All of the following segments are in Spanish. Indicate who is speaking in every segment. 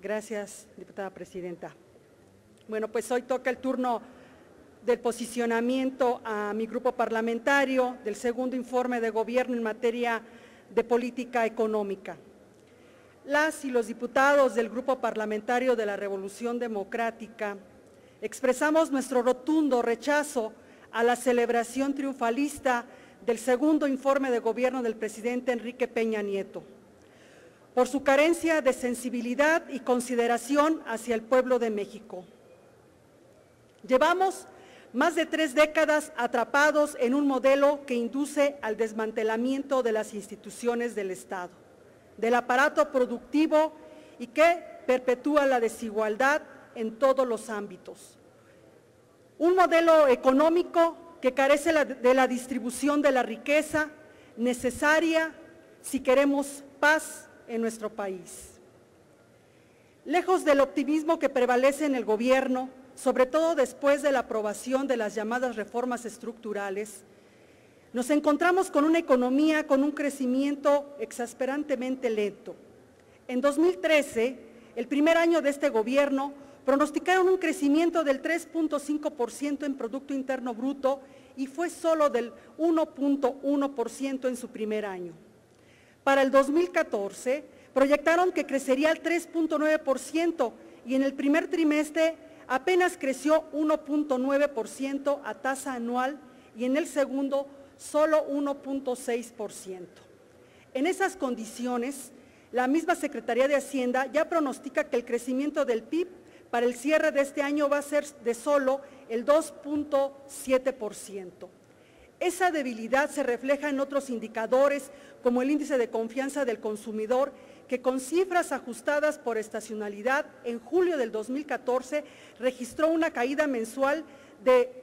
Speaker 1: Gracias, diputada presidenta. Bueno, pues hoy toca el turno del posicionamiento a mi grupo parlamentario del segundo informe de gobierno en materia de política económica. Las y los diputados del Grupo Parlamentario de la Revolución Democrática expresamos nuestro rotundo rechazo a la celebración triunfalista del segundo informe de gobierno del presidente Enrique Peña Nieto, por su carencia de sensibilidad y consideración hacia el pueblo de México. Llevamos más de 3 décadas atrapados en un modelo que induce al desmantelamiento de las instituciones del Estado, del aparato productivo y que perpetúa la desigualdad en todos los ámbitos. Un modelo económico que carece de la distribución de la riqueza necesaria si queremos paz en nuestro país. Lejos del optimismo que prevalece en el gobierno, sobre todo después de la aprobación de las llamadas reformas estructurales, nos encontramos con una economía con un crecimiento exasperantemente lento. En 2013, el primer año de este gobierno, pronosticaron un crecimiento del 3.5% en Producto Interno Bruto y fue solo del 1.1% en su primer año. Para el 2014, proyectaron que crecería al 3.9% y en el primer trimestre apenas creció 1.9% a tasa anual y en el segundo solo 1.6%. En esas condiciones, la misma Secretaría de Hacienda ya pronostica que el crecimiento del PIB para el cierre de este año va a ser de solo el 2.7%. Esa debilidad se refleja en otros indicadores como el índice de confianza del consumidor, que con cifras ajustadas por estacionalidad en julio del 2014 registró una caída mensual de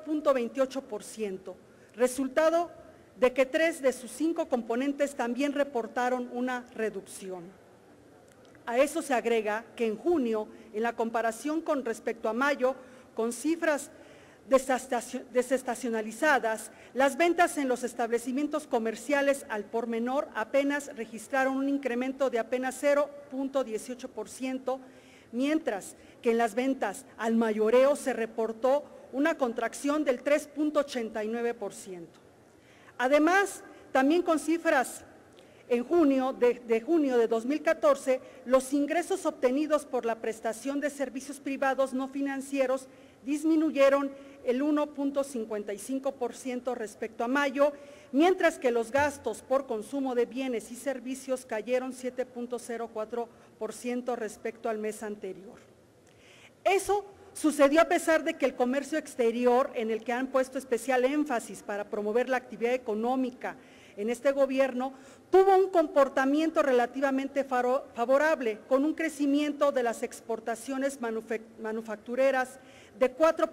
Speaker 1: 0.28%, resultado de que 3 de sus 5 componentes también reportaron una reducción. A eso se agrega que en junio, en la comparación con respecto a mayo, con cifras desestacionalizadas, las ventas en los establecimientos comerciales al por menor apenas registraron un incremento de apenas 0.18%, mientras que en las ventas al mayoreo se reportó una contracción del 3.89%. Además, también con cifras en junio de 2014, los ingresos obtenidos por la prestación de servicios privados no financieros disminuyeron el 1.55% respecto a mayo, mientras que los gastos por consumo de bienes y servicios cayeron 7.04% respecto al mes anterior. Eso sucedió a pesar de que el comercio exterior, en el que han puesto especial énfasis para promover la actividad económica en este gobierno, tuvo un comportamiento relativamente favorable, con un crecimiento de las exportaciones manufactureras de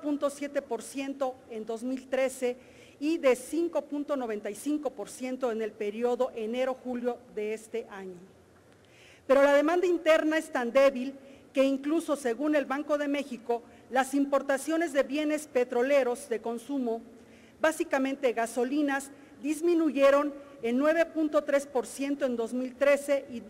Speaker 1: 4.7% en 2013 y de 5.95% en el periodo enero-julio de este año. Pero la demanda interna es tan débil que incluso según el Banco de México, las importaciones de bienes petroleros de consumo, básicamente gasolinas, disminuyeron en 9.3% en 2013 y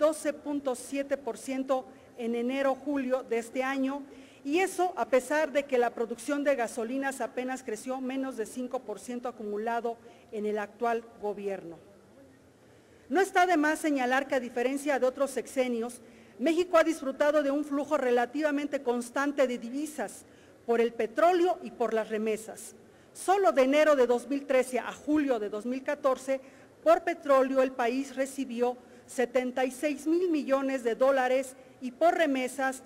Speaker 1: 12.7% en enero-julio de este año, y eso a pesar de que la producción de gasolinas apenas creció menos de 5% acumulado en el actual gobierno. No está de más señalar que a diferencia de otros sexenios, México ha disfrutado de un flujo relativamente constante de divisas por el petróleo y por las remesas. Solo de enero de 2013 a julio de 2014, por petróleo el país recibió 76,000 millones de dólares y por remesas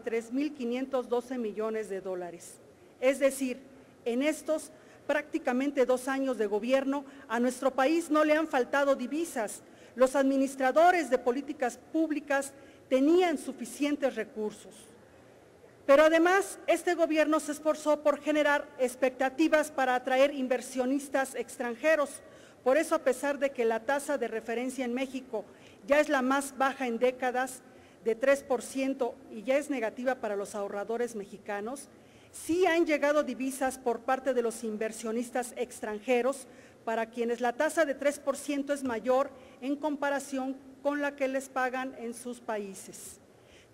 Speaker 1: 33,512 millones de dólares. Es decir, en estos prácticamente 2 años de gobierno, a nuestro país no le han faltado divisas. Los administradores de políticas públicas tenían suficientes recursos. Pero además, este gobierno se esforzó por generar expectativas para atraer inversionistas extranjeros. Por eso, a pesar de que la tasa de referencia en México ya es la más baja en décadas, de 3%, y ya es negativa para los ahorradores mexicanos, sí han llegado divisas por parte de los inversionistas extranjeros, para quienes la tasa de 3% es mayor en comparación con la que les pagan en sus países.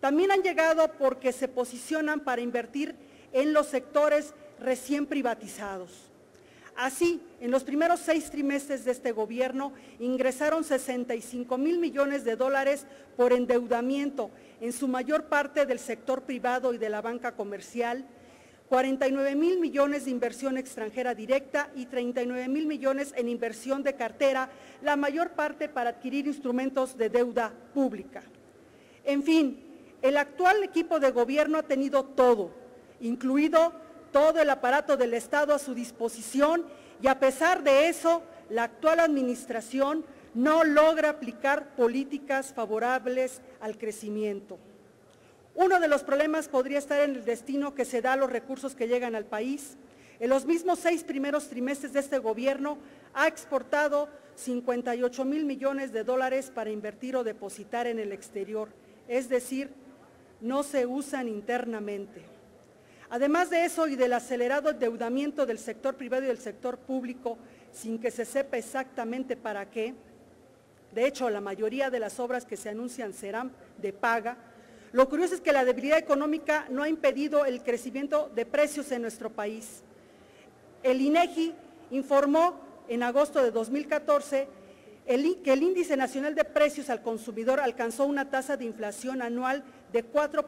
Speaker 1: También han llegado porque se posicionan para invertir en los sectores recién privatizados. Así, en los primeros 6 trimestres de este gobierno ingresaron 65,000 millones de dólares por endeudamiento, en su mayor parte del sector privado y de la banca comercial, 49,000 millones de inversión extranjera directa y 39,000 millones en inversión de cartera, la mayor parte para adquirir instrumentos de deuda pública. En fin, el actual equipo de gobierno ha tenido todo, incluido todo el aparato del Estado a su disposición, y a pesar de eso, la actual administración no logra aplicar políticas favorables al crecimiento. Uno de los problemas podría estar en el destino que se da a los recursos que llegan al país. En los mismos 6 primeros trimestres de este gobierno ha exportado 58,000 millones de dólares para invertir o depositar en el exterior, es decir, no se usan internamente. Además de eso y del acelerado endeudamiento del sector privado y del sector público, sin que se sepa exactamente para qué, de hecho, la mayoría de las obras que se anuncian serán de paga, lo curioso es que la debilidad económica no ha impedido el crecimiento de precios en nuestro país. El INEGI informó en agosto de 2014 que el Índice Nacional de Precios al Consumidor alcanzó una tasa de inflación anual de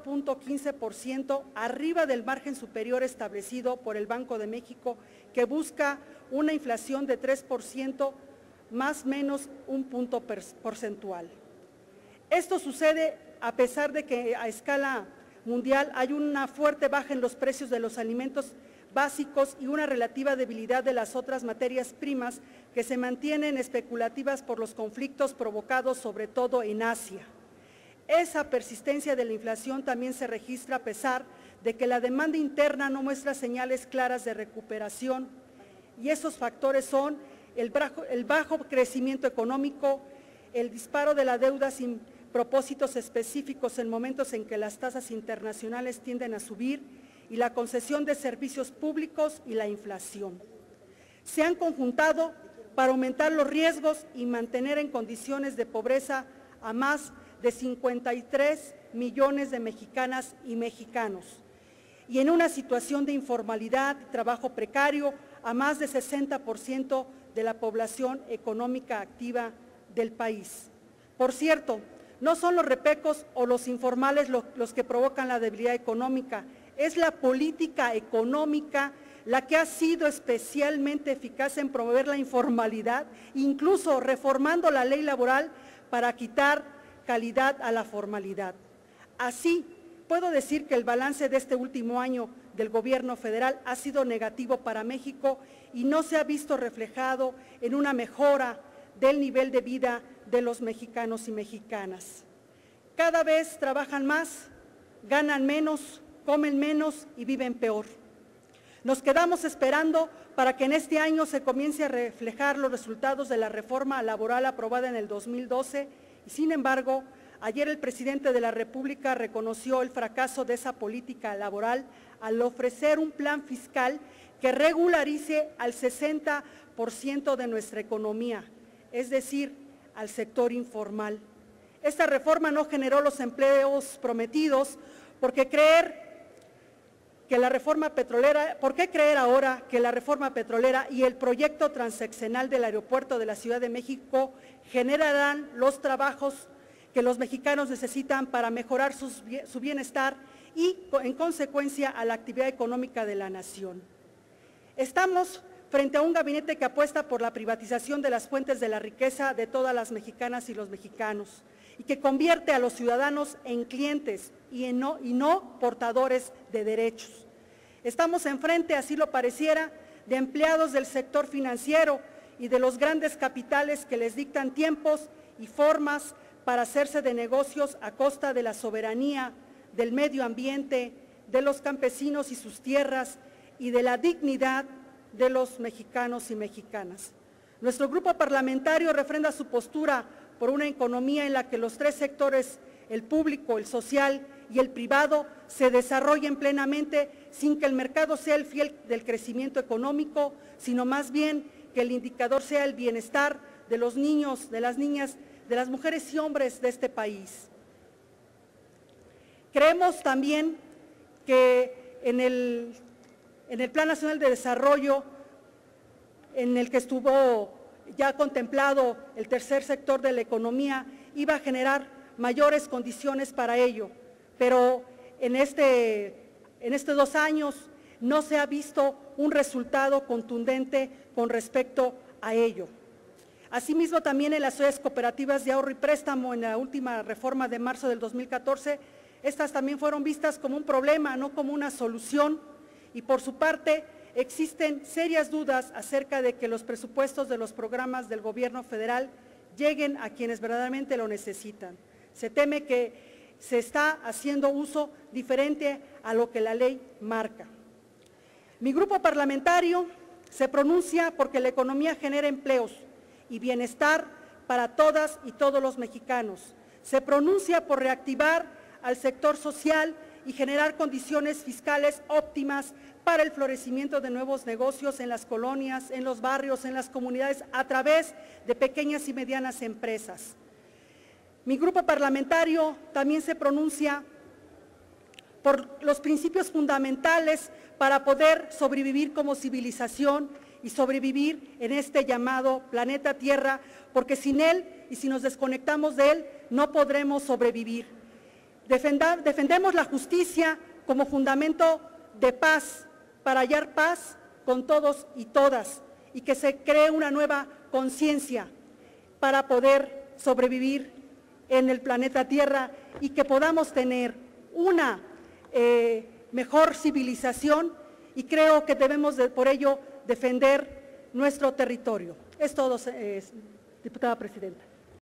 Speaker 1: 4.15%, arriba del margen superior establecido por el Banco de México, que busca una inflación de 3%, más o menos un punto porcentual. Esto sucede a pesar de que a escala mundial hay una fuerte baja en los precios de los alimentos básicos y una relativa debilidad de las otras materias primas que se mantienen especulativas por los conflictos provocados sobre todo en Asia. Esa persistencia de la inflación también se registra a pesar de que la demanda interna no muestra señales claras de recuperación, y esos factores son el bajo crecimiento económico, el disparo de la deuda sin propósitos específicos en momentos en que las tasas internacionales tienden a subir, y la concesión de servicios públicos y la inflación. Se han conjuntado para aumentar los riesgos y mantener en condiciones de pobreza a más de 53 millones de mexicanas y mexicanos, y en una situación de informalidad y trabajo precario a más de 60% de la población económica activa del país. Por cierto, no son los repecos o los informales los que provocan la debilidad económica, es la política económica la que ha sido especialmente eficaz en promover la informalidad, incluso reformando la ley laboral para quitar calidad a la formalidad. Así, puedo decir que el balance de este último año del gobierno federal ha sido negativo para México y no se ha visto reflejado en una mejora del nivel de vida de los mexicanos y mexicanas. Cada vez trabajan más, ganan menos, comen menos y viven peor. Nos quedamos esperando para que en este año se comience a reflejar los resultados de la reforma laboral aprobada en el 2012 y, sin embargo, ayer el presidente de la República reconoció el fracaso de esa política laboral al ofrecer un plan fiscal que regularice al 60% de nuestra economía, es decir, al sector informal. Esta reforma no generó los empleos prometidos. ¿Por qué creer ahora que la reforma petrolera y el proyecto transeccional del aeropuerto de la Ciudad de México generarán los trabajos que los mexicanos necesitan para mejorar su bienestar y, en consecuencia, a la actividad económica de la nación? Estamos frente a un gabinete que apuesta por la privatización de las fuentes de la riqueza de todas las mexicanas y los mexicanos y que convierte a los ciudadanos en clientes y no portadores de derechos. Estamos enfrente, así lo pareciera, de empleados del sector financiero y de los grandes capitales que les dictan tiempos y formas para hacerse de negocios a costa de la soberanía, del medio ambiente, de los campesinos y sus tierras y de la dignidad de los mexicanos y mexicanas. Nuestro grupo parlamentario refrenda su postura por una economía en la que los 3 sectores, el público, el social y el privado, se desarrollen plenamente sin que el mercado sea el fiel del crecimiento económico, sino más bien que el indicador sea el bienestar de los niños, de las niñas, de las mujeres y hombres de este país. Creemos también que en el Plan Nacional de Desarrollo, en el que estuvo ya contemplado el tercer sector de la economía, iba a generar mayores condiciones para ello, pero en estos 2 años no se ha visto un resultado contundente con respecto a ello. Asimismo, también en las sociedades cooperativas de ahorro y préstamo, en la última reforma de marzo del 2014, estas también fueron vistas como un problema, no como una solución, y por su parte existen serias dudas acerca de que los presupuestos de los programas del gobierno federal lleguen a quienes verdaderamente lo necesitan. Se teme que se está haciendo uso diferente a lo que la ley marca. Mi grupo parlamentario se pronuncia porque la economía genera empleos y bienestar para todas y todos los mexicanos. Se pronuncia por reactivar al sector social y generar condiciones fiscales óptimas para el florecimiento de nuevos negocios en las colonias, en los barrios, en las comunidades, a través de pequeñas y medianas empresas. Mi grupo parlamentario también se pronuncia por los principios fundamentales para poder sobrevivir como civilización y sobrevivir en este llamado planeta Tierra, porque sin él y si nos desconectamos de él, no podremos sobrevivir. Defendemos la justicia como fundamento de paz, para hallar paz con todos y todas, y que se cree una nueva conciencia para poder sobrevivir en el planeta Tierra y que podamos tener una mejor civilización, y creo que debemos por ello defender nuestro territorio. Es todo, diputada presidenta.